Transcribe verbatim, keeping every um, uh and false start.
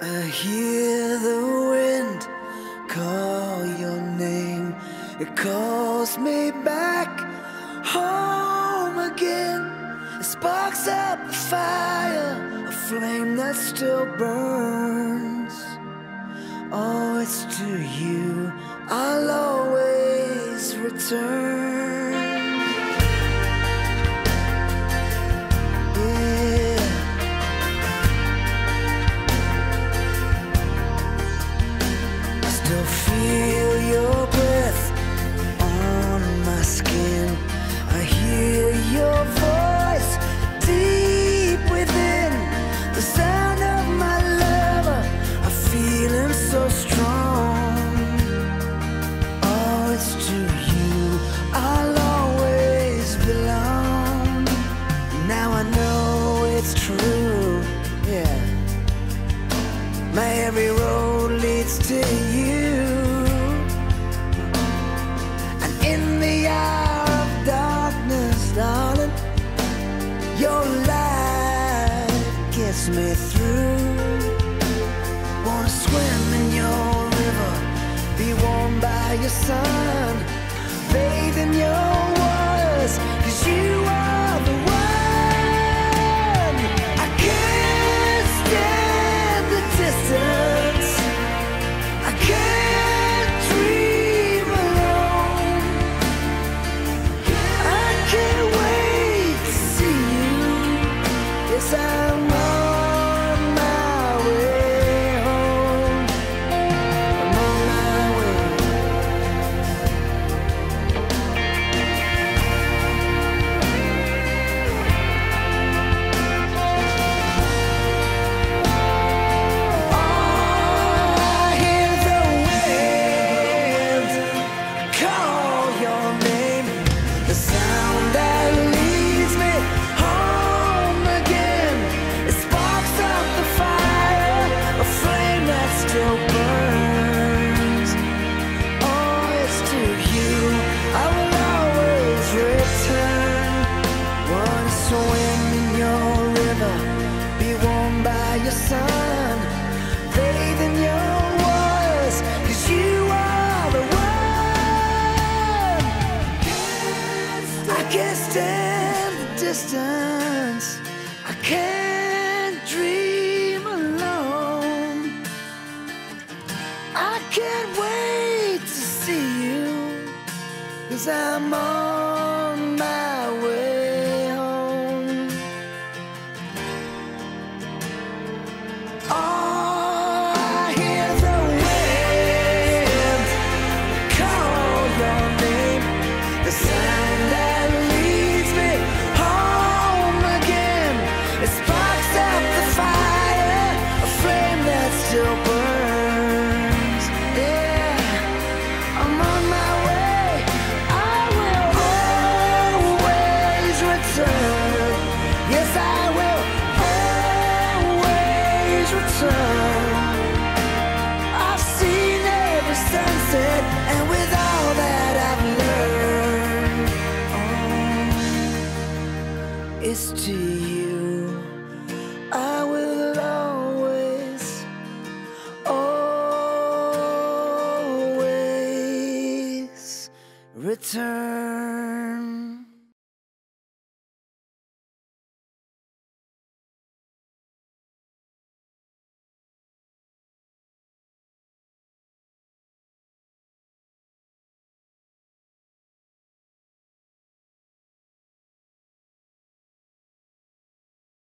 I hear the wind call your name. It calls me back home again. It sparks up a fire, a flame that still burns. Oh, it's to you I'll always return. Feel your breath on my skin. I hear your voice deep within. The sound of my lover, a feeling so strong. Oh, it's to you I'll always belong. Now I know it's true, yeah. My every road leads to you. Darling, your light gets me through. Wanna swim in your river, be warmed by your sun, bathe in your waters, 'cause you are the one. I can't stand the distance, I can't dream alone. I can't wait to see you. Yes, I'm on my way home. I'm on my way. Oh, I hear the wind call your name. The sound that leads me home again. It sparks up the fire, a flame that still burns. Oh, it's to you I will always return. Wanna swim in your river, be warmed by your sun, bathe in your waters, 'cause you are the one. I can't stand the distance, I can't dream alone. I can't wait to see you, 'cause I'm on my way home. Oh, I hear the wind call your name. The sound that leads me home again. It sparks up the fire, a flame that still burns. Yeah, I'm on my way. I will always return. Yes, I will always return. I've seen every sunset, and with all that I've learned, oh, it's to you I will always, always return.